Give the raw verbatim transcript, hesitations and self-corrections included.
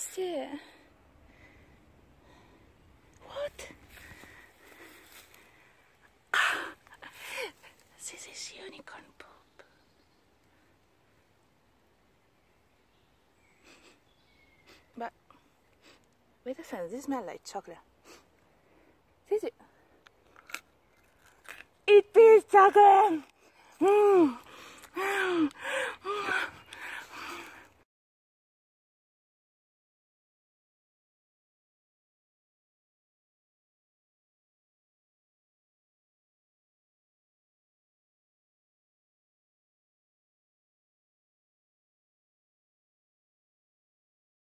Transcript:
it? What? Ah, this is unicorn poop. But wait a second, this smells like chocolate. This is. It is chocolate. Mm.